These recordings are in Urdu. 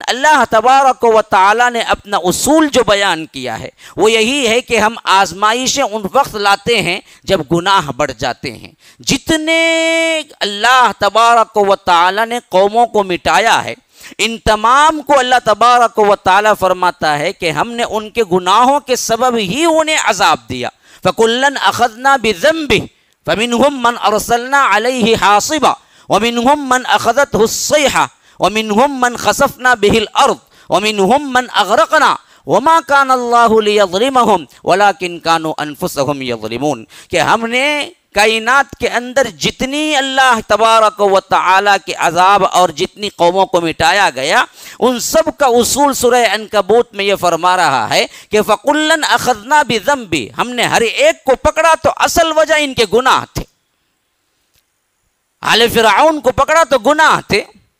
اللہ تبارک و تعالیٰ نے اپنا اصول جو بیان کیا ہے وہ یہی ہے کہ ہم آزمائشیں ان وقت لاتے ہیں جب گناہ بڑھ جاتے ہیں۔ جتنے اللہ تبارک و تعالیٰ نے قوموں کو مٹایا ہے، ان تمام کو اللہ تبارک و تعالیٰ فرماتا ہے کہ ہم نے ان کے گناہوں کے سبب ہی انہیں عذاب دیا۔ فَكُلًّا أَخَذْنَا بِذَنبِهِ فَمِنْهُمْ مَنْ أَرْسَلْنَا عَلَيْهِ حَاصِبًا وَمِنْهُمْ مَنْ أَخَذَتْهُ الصَّيْحَةُ وَمِنْهُمْ مَنْ خَسَفْنَا بِهِ الْأَرْضَ وَمِنْهُمْ مَنْ أَغْرَقْنَا وَمَا كَانَ اللَّهُ لِيَظْلِمَهُمْ وَلَكِنْ كَانُوا أَنفُسَهُمْ يَظْلِمُونَ کہ ہم نے کائنات کے اندر جتنی اللہ تبارک و تعالیٰ کے عذاب اور جتنی قوموں کو مٹایا گیا، ان سب کا اصول سورہ عنکبوت میں یہ فرما رہا ہے کہ فَقُلًّا أَخَذْنَا بِذَنبِهِ ہم نے ہر ایک کو پکڑا تو اصل وجہ ان کے گناہ تھے۔ آل فرعون کو پکڑا تو گناہ تھے،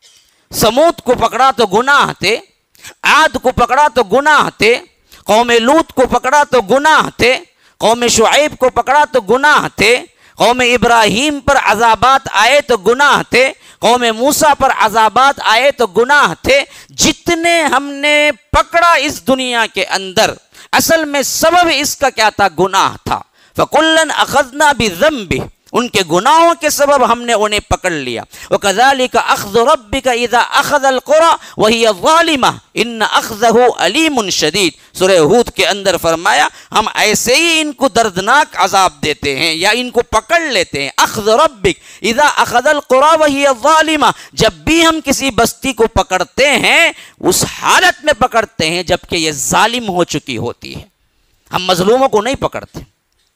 سمود کو پکڑا تو گناہ تھے، عاد کو پکڑا تو گناہ تھے، قوم لوط کو پکڑا تو گناہ تھے، قوم شعیب کو پکڑا تو گناہ تھے، قوم ابراہیم پر عذابات آئے تو گناہ تھے، قوم موسیٰ پر عذابات آئے تو گناہ تھے۔ جتنے ہم نے پکڑا اس دنیا کے اندر، اصل میں سبب اس کا کیا تھا؟ گناہ تھا۔ فَكُلًّا أَخَذْنَا بِذَنبِهِ ان کے گناہوں کے سبب ہم نے انہیں پکڑ لیا۔ وَكَذَلِكَ أَخْذُ رَبِّكَ إِذَا أَخَذَ الْقُرَى وَهِيَ ظَالِمَةٌ إِنَّ أَخْذَهُ أَلِيمٌ شَدِيدٌ سورہ ہود کے اندر فرمایا ہم ایسے ہی ان کو دردناک عذاب دیتے ہیں یا ان کو پکڑ لیتے ہیں۔ أَخْذُ رَبِّكَ إِذَا أَخَذَ الْقُرَى وَهِيَ ظَالِمَةٌ جب بھی ہم کسی بستی کو پکڑتے ہیں اس حالت میں پکڑتے ہیں جبکہ یہ ظالم ہو چکی ہوتی ہے۔ ہم مظلوموں کو نہیں پکڑتے،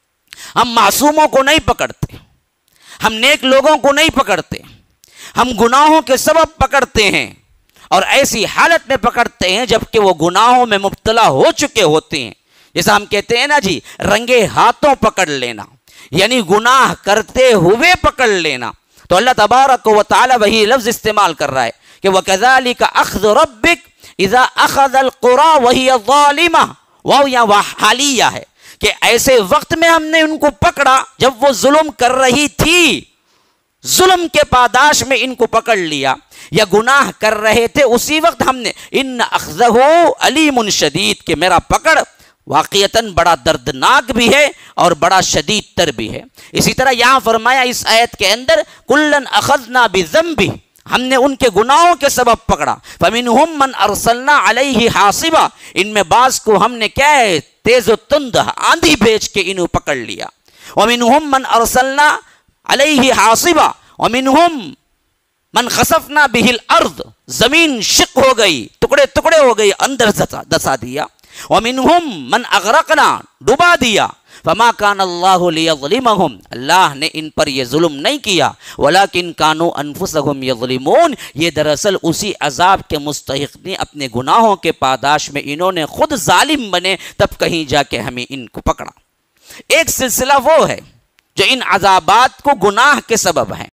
ہم معصوموں کو نہیں پکڑتے، ہم نیک لوگوں کو نہیں پکڑتے، ہم گناہوں کے سبب پکڑتے ہیں اور ایسی حالت میں پکڑتے ہیں جبکہ وہ گناہوں میں مبتلا ہو چکے ہوتے ہیں۔ جیسا ہم کہتے ہیں نا جی، رنگے ہاتھوں پکڑ لینا، یعنی گناہ کرتے ہوئے پکڑ لینا۔ تو اللہ تبارک و تعالی وہی لفظ استعمال کر رہا ہے کہ وَكَذَلِكَ أَخْذُ رَبِّكَ إِذَا أَخَذَ الْقُرَى وَهِيَ ظَالِمَةٌ واو یا حالیہ ہے کہ ایسے وقت میں ہم نے ان کو پکڑا جب وہ ظلم کر رہی تھی، ظلم کے پاداش میں ان کو پکڑ لیا، یا گناہ کر رہے تھے اسی وقت ہم نے ان اخذہ علیم شدید کہ میرا پکڑ واقعتاً بڑا دردناک بھی ہے اور بڑا شدید تر بھی ہے۔ اسی طرح یہاں فرمایا اس آیت کے اندر کلن اخذنا بذنبہ ہم نے ان کے گناہوں کے سبب پکڑا، فمنہم من ارسلنا علیہ حاصبا ان میں بعض کو ہم نے کیا ہے تیز و تند آندھی بھیج کے انہوں پکڑ لیا، ومنہم من ارسلنا علیہ حاصبا ومنہم من خسفنا بہ الارض زمین شق ہو گئی، ٹکڑے ٹکڑے ہو گئی، اندر دسا دیا، ومنہم من اغرقنا ڈبا دیا، فما کان اللہ لیظلمہم اللہ نے ان پر یہ ظلم نہیں کیا، ولیکن کانوا انفسہم یظلمون یہ دراصل اسی عذاب کے مستحق نے اپنے گناہوں کے پاداش میں انہوں نے خود ظالم بنے، تب کہیں جا کے ہمیں ان کو پکڑا۔ ایک سلسلہ وہ ہے جو ان عذابات کو گناہ کے سبب ہیں،